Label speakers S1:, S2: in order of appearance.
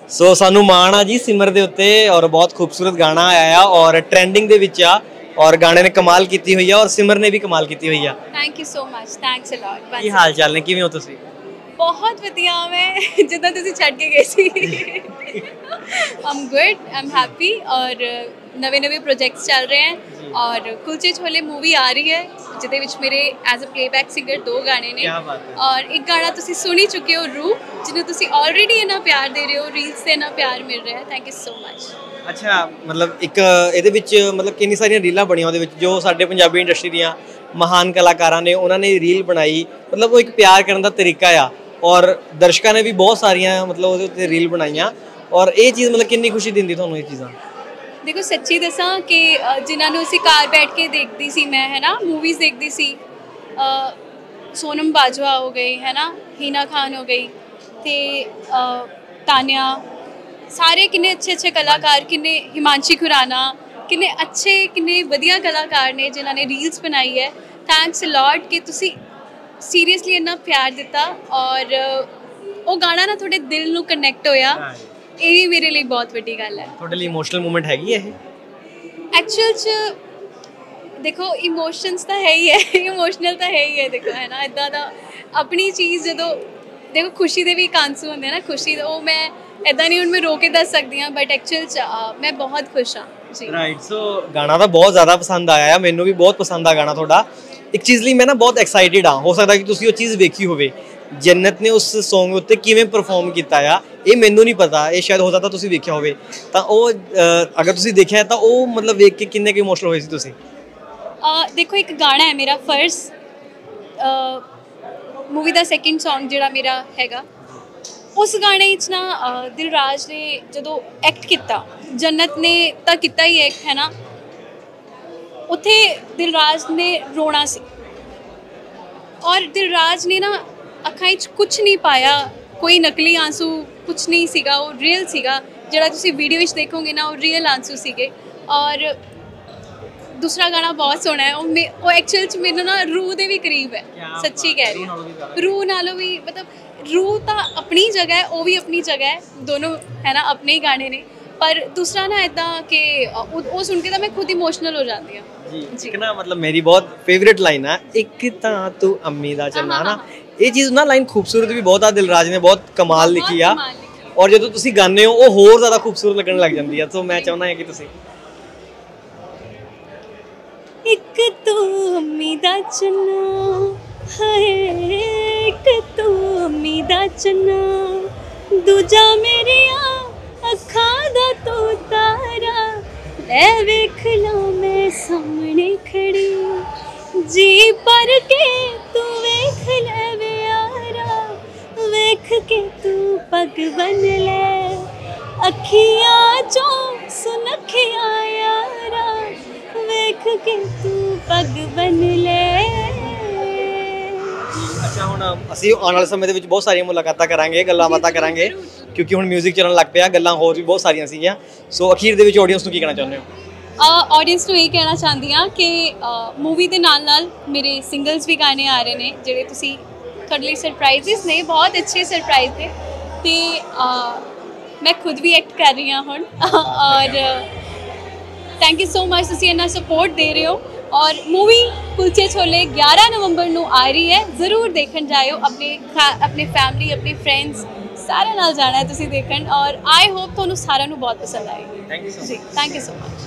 S1: सो सानू माण आ जी सिमर दे उत्ते और बहुत खूबसूरत गाना आया और ट्रेंडिंग दे विच आ और गाने ने कमाल की हुई है और सिमर ने भी कमाल की हुई है।
S2: Thank you so much, thanks a lot.
S1: की हाल चाल ने, किवें हो तुसी?
S2: बहुत वधिया, मैं जिद्दां तुसीं छड्ड के गए सी। I am good, I am happy और नवे नवे प्रोजेक्ट्स चल रहे हैं और कुलचे छोले मूवी आ रही है जिहदे विच मेरे एज अ प्लेबैक सिंगर 2 गाने ने और एक गाना तुसीं सुनी चुके हो रू, जिन्हें तुसीं ऑलरेडी इन्ना प्यार दे रहे हो, रील्स से इन्ना प्यार मिल रहा है। Thank you so much.
S1: अच्छा, मतलब एक ਇਹਦੇ ਵਿੱਚ मतलब किन्नी सारियां रीलां ਬਣੀਆਂ ਉਹਦੇ ਵਿੱਚ जो ਸਾਡੇ ਪੰਜਾਬੀ ਇੰਡਸਟਰੀ ਦੀਆਂ महान कलाकारां ने उन्होंने रील बनाई, मतलब वो एक प्यार करने का तरीका आ और दर्शकों ने भी बहुत सारियां मतलब ਉਹਦੇ ਉੱਤੇ रील बनाईयां और ये चीज़ मतलब किन्नी खुशी दिंदी ਤੁਹਾਨੂੰ ਇਹ चीज़ां?
S2: देखो सच्ची दसा कि जिन्होंने उसी कार बैठ के देखती सी मैं, है ना, मूवीज़ देखती सी, सोनम बाजवा हो गई, है ना, हिना खान हो गई, ते तानिया, सारे किन्ने अच्छे अच्छे कलाकार, किन्ने हिमांशी खुराना, किन्ने अच्छे किन्ने वधिया कलाकार ने जिन्होंने रील्स बनाई है। थैंक्स अ लॉट कि तुसी सीरियसली इन्ना प्यार दिता और वो गाना ना थोड़े दिल नू कनैक्ट होया, ये भी मेरे लिए बहुत बड़ी गल है।
S1: थोड़े लिए इमोशनल मोमेंट हैगी है
S2: एक्चुअल च देखो इमोशंस तो है ही है, इमोशनल तो है ही है, देखो है ना, इदा दा अपनी चीज़ जो देखो खुशी दे भी आंसू होंदे ना, खुशी वो मैं इदा नहीं हुण मैं रो के दस सकती हाँ, बट एक्चुअल च मैं बहुत खुश हाँ जी।
S1: राइट, सो गाना तो बहुत ज़्यादा पसंद आया है, मैनू भी बहुत पसंद आ गाना थोड़ा। एक चीज़ लिए मैं ना बहुत एक्साइटेड हाँ, हो सकता कि तुसी वो चीज़ वेखी होवे, जन्नत ने उस सॉन्ग उत्ते किवें परफॉर्म किया आ, ये मैनू नहीं पता, ये शायद हो सकता तुसी वेख्या होवे, तां अगर तुसी देखिया तां ओ मतलब वेख के किन्ने के इमोशनल होए सी तुसी?
S2: देखो एक गाना है मेरा फर्ज मूवी का सैकेंड सॉन्ग जिहड़ा मेरा हैगा, उस गाने ना दिलराज ने जो एक्ट किया, जन्नत ने तो किया ही एक्ट, है ना, उत्थे दिलराज ने रोना सी और दिलराज ने ना अखां च कुछ नहीं पाया, कोई नकली आंसू कुछ नहीं सीगा, वो रियल सीगा, जिहड़ा तुसीं वीडियो विच देखोगे ना वो रियल आंसू सीगे। और दूसरा गाना बहुत सोहना है, वो एक्चुअल च मेरे ना रूह दे भी करीब है, सच्ची कह रही हूँ, रूह नालों भी, मतलब रूह तो अपनी जगह है, वो भी अपनी जगह है, दोनों है ना अपने ही गाने ने, पर दूसरा ना इदा कि वो सुन के तो मैं खुद इमोशनल हो जाती हूँ जी।
S1: ना मतलब मेरी बहुत फेवरेट लाइन है, एक तां तू अम्मी दा चन्ना ना, ये चीज़ ना लाइन खूबसूरत भी बहुत आ, दिलराज ने बहुत कमाल लिखी आ और जो तुसी गाने हो वो होर ज़्यादा खूबसूरत लगने लग जाती है, तो मैं चाहना है कि तुसी
S2: एक तू अम्मी दा चन्ना हाय, एक तू अम्मी दा चन्ना, दूजा मेरिया अखां दा तू तारा, लै वेख ला मैं सामने खड़ी, जी पर के तू वेख ले वे यारा, वेख के तू पग बन ले, अखियां चों सुनखियां यारा, वेख के तू पग बन ले।
S1: अच्छा, हुण असीं आने वाले समय दे विच बहुत सारियां मुलाकातां करांगे, गल्लां बातां करांगे, क्योंकि हुण म्यूजिक चलन लग पिया, गल्लां होर भी बहुत सारियां सीगियां। सो अखीर दे विच ऑडियंस नूं की कहना चाहुंदे हो?
S2: ऑडियंस नूं ये कहना चाहती हाँ कि मूवी के नाल नाल मेरे सिंगल्स भी गाने आ रहे हैं, जिहड़े तुसीं तुहाडे लई सरप्राइजेस ने, बहुत अच्छे सरप्राइज ने, ते मैं खुद भी एक्ट कर रही हाँ हुण और थैंक यू सो मच, तुसीं इन्ना सपोर्ट दे रहे हो। और मूवी कुलचे छोले 11 नवंबर नूं आ रही है, जरूर देखण जाओ, अपने फैमिली अपने फ्रेंड्स सारे नाल जाना है तुसीं देखण और आई होप तुहानूं सारिआं नूं बहुत पसंद आएगी।
S1: Thank you so much.
S2: Thank you so much.